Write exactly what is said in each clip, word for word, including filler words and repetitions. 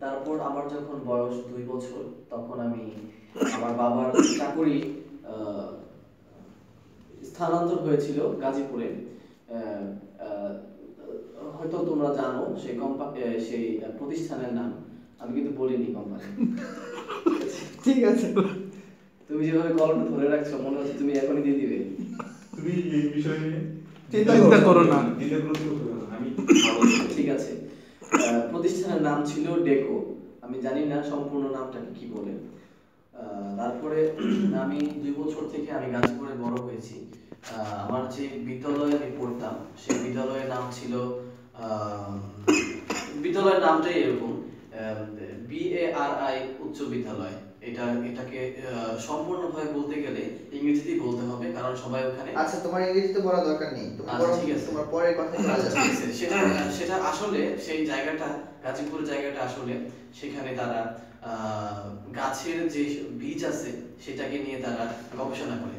তারপর আমার যখন বয়স দুই বছর তখন আমি আমার বাবার চাকুরি আহ, স্থানান্তর হয়েছিল গাজীপুরে। আহ, আহ, হয়তো তোমরা জানো সেই কোম্পানি, সেই প্রতিষ্ঠানের নাম আমি কিন্তু বলিনি কোম্পানি। ঠিক আছে, তুমি যেভাবে কলমটা ধরে রাখছো মনে হচ্ছে তুমি এখনই দিয়ে দিবে। তুমি এই বিষয় নিয়ে চিন্তা করো না। আমি ঠিক আছে। আহ, প্রতিষ্ঠানের নাম ছিল ডেকো। আমি জানি না সম্পূর্ণ নামটাকে কি বলে। আহ, তারপরে আমি দুই বছর থেকে আমি গাজীপুরে বড় হয়েছি। আহ, আমার যে বিদ্যালয়ে আমি পড়তাম সেই বিদ্যালয়ের নাম ছিল, আহ, বিদ্যালয়ের নামটাই এরকম, বি এ আর আই উচ্চ বিদ্যালয়। এটা এটাকে আহ, সম্পূর্ণভাবে বলতে গেলে ইংরেজিতেই বলতে হবে, কারণ সবাই ওখানে। আচ্ছা, তোমার ইংরেজিতে বলা দরকার নেই, তুমি আচ্ছা, বরং ঠিক আছে। তোমার পরের কথা চলে আচ্ছা, যাও। ঠিক আছে। সেটা সেটা আসলে সেই জায়গাটা, গাজীপুর জায়গাটা আসলে সেখানে তারা আহ, গাছের যে বীজ আছে সেটাকে নিয়ে তারা গবেষণা করে।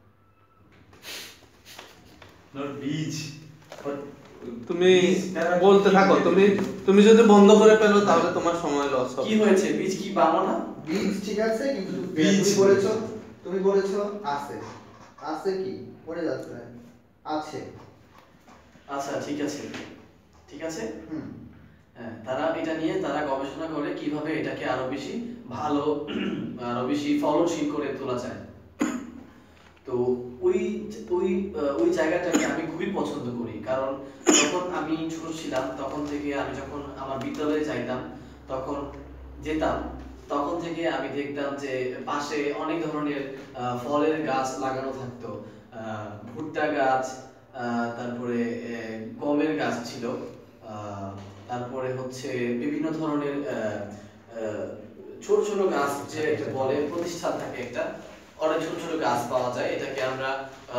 নট বীজ, তুমি বলতে থাকো। তুমি তুমি যদি বন্ধ করে ফেলো তাহলে তোমার সময় লস হবে। কি হয়েছে? বীজ কি বামো না? বীজ ঠিক আছে, কিন্তু বীজ। তুমি বলেছো তুমি বলেছো আছে। আছে কি পড়ে যাচ্ছে আছে। আচ্ছা, ঠিক আছে, ঠিক আছে। হুম। হ্যাঁ, তারা এটা নিয়ে তারা গবেষণা করে কিভাবে এটাকে আরো বেশি ভালো, আরো বেশি ফলনশীল করে তোলা যায়। তো ওই ওই আহ, ওই জায়গাটাকে আমি খুবই পছন্দ করি, কারণ যখন আমি ছোট ছিলাম তখন থেকে আমি যখন আমার বিদ্যালয়ে যাইতাম তখন যেতাম, তখন থেকে আমি দেখতাম যে পাশে অনেক ধরনের আহ, ফলের গাছ লাগানো থাকতো। আহ, ভুট্টা গাছ, আহ, তারপরে আহ, গমের গাছ ছিল, আহ, তারপরে হচ্ছে বিভিন্ন ধরনের আহ, আহ, ছোট ছোট গাছ যে একটা বলে প্রতিষ্ঠান থাকে একটা, অনেক ছোট ছোট গাছ পাওয়া যায়, এটাকে আমরা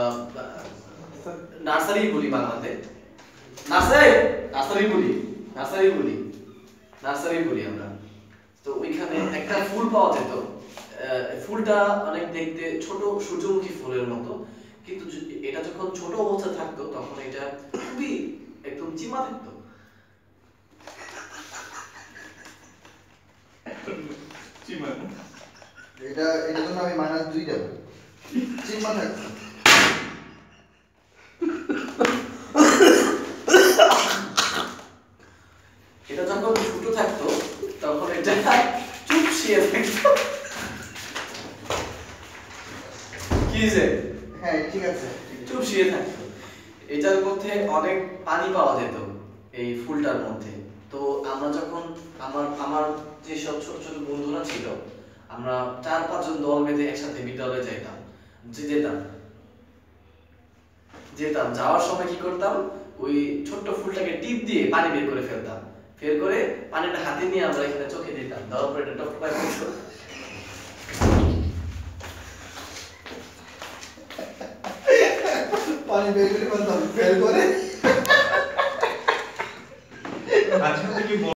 নার্সারি বলি বাংলাতে। নার্সারি নার্সারি বলি নার্সারি বলি নার্সারি বলি আমরা। তো ওইখানে একটা ফুল পাওয়া যেত। আহ, ফুলটা অনেক দেখতে ছোট সূর্যমুখী ফুলের মতো, কিন্তু য- এটা যখন ছোট অবস্থায় থাকতো তখন এটা খুবই একদম চিমা থাকতো। চিমা এটা এটার জন্য আমি মাইনাস দুই দেব। চিম্মা থাকছে। এটা যখন ছোট থাকতো তখন এটা চুপসিয়ে থাকতো। কি যে হ্যাঁ, ঠিক আছে। চুপসিয়ে থাকতো। এটার মধ্যে অনেক পানি পাওয়া যেত এই ফুলটার মধ্যে। তো আমরা যখন আমার আমার যে সব ছোট ছোট বন্ধুরা ছিল, আমরা চার পাঁচজন দল বেঁধে একসাথে বিদ্যালয়ে যাইতাম, যে যেতাম যেতাম যাওয়ার সময় কি করতাম, ওই ছোট্ট ফুলটাকে টিপ দিয়ে পানি বের করে ফেলতাম। বের করে পানিটা হাতে নিয়ে আমরা এখানে চোখে দিতাম, দেওয়ার পরে এটা টপকায় পড়তো। পানি বের করে ফেলতাম, ফেল করে। আজকে থেকে